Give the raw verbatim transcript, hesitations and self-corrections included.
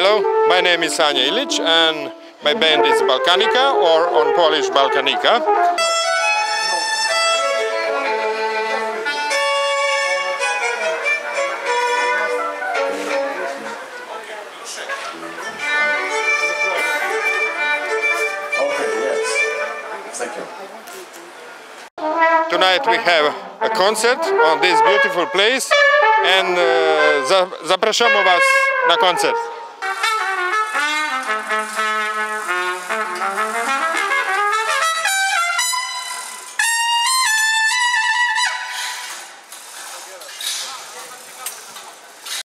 Hello, my name is Sanja Ilic and my band is Balkanika, or on Polish Balkanika. Okay, yes. Thank you. Tonight we have a concert on this beautiful place and uh, zapraszamy was na koncert.